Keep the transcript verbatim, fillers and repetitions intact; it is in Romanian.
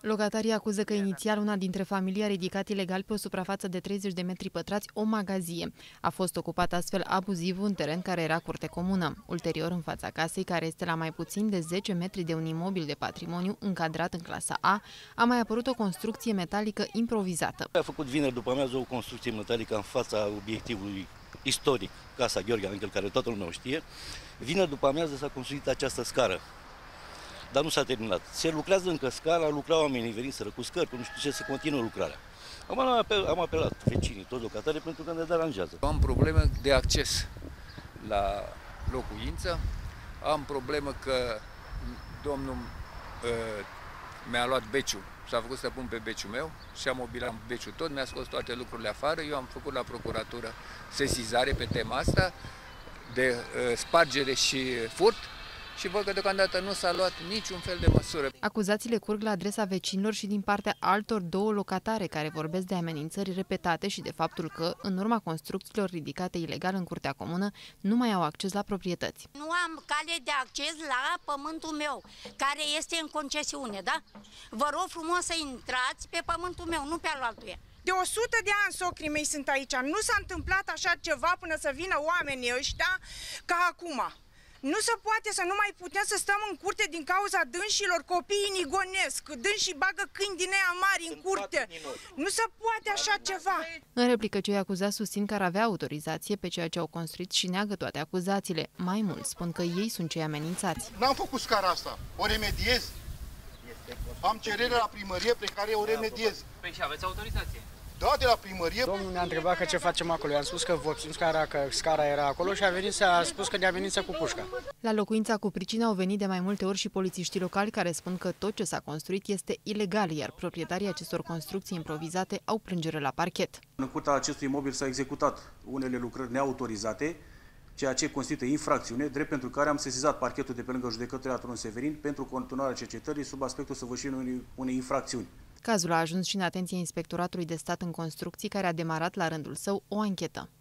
Locatarii acuză că inițial una dintre familii a ridicat ilegal pe o suprafață de treizeci de metri pătrați o magazie. A fost ocupat astfel abuziv un teren care era curte comună. Ulterior, în fața casei, care este la mai puțin de zece metri de un imobil de patrimoniu încadrat în clasa A, a mai apărut o construcție metalică improvizată. A făcut vineri după amiază o construcție metalică în fața obiectivului istoric, Casa Gheorghe Angel, care toată lumea o știe. Vineri după amiază s-a construit această scară, dar nu s-a terminat. Se lucrează încă scara, lucrau oamenii veniseră cu scărpi, nu știu ce, se continuă lucrarea. Am, apel, am apelat vecinii, toți locatarii, pentru că ne deranjează. Am probleme de acces la locuință, am problemă că domnul uh, mi-a luat beciul, s-a făcut să pun pe beciul meu și am mobilat beciul tot, mi-a scos toate lucrurile afară. Eu am făcut la procuratură sesizare pe tema asta de uh, spargere și furt și văd că deocamdată nu s-a luat niciun fel de măsură. Acuzațiile curg la adresa vecinilor și din partea altor două locatare care vorbesc de amenințări repetate și de faptul că, în urma construcțiilor ridicate ilegal în curtea comună, nu mai au acces la proprietăți. Nu am cale de acces la pământul meu, care este în concesiune, da? Vă rog frumos să intrați pe pământul meu, nu pe al altuia. De o sută de ani socrii mei sunt aici. Nu s-a întâmplat așa ceva până să vină oamenii ăștia ca acum. Nu se poate să nu mai putem să stăm în curte din cauza dânșilor, copiii nigonesc, dânșii bagă câini din aia mari în curte. Nu se poate așa ceva. În replică, cei acuzați susțin că ar avea autorizație pe ceea ce au construit și neagă toate acuzațiile. Mai mult, spun că ei sunt cei amenințați. N-am făcut scara asta, o remediez. Am cerere la primărie pe care o remediez. Păi și aveți autorizație? Da, de la primărie. Domnul ne-a întrebat că ce facem acolo. I-am spus că vopsim scara, că scara era acolo și a venit să a spus că ne-a venit să cu pușca. La locuința cu pricina au venit de mai multe ori și polițiștii locali care spun că tot ce s-a construit este ilegal, iar proprietarii acestor construcții improvizate au plângere la parchet. În curtea acestui imobil s-a executat unele lucrări neautorizate, ceea ce constituie infracțiune, drept pentru care am sesizat parchetul de pe lângă judecătoria Tron Severin pentru continuarea cercetării sub aspectul săvârșirii unei infracțiuni. Cazul a ajuns și în atenția Inspectoratului de Stat în Construcții, care a demarat la rândul său o anchetă.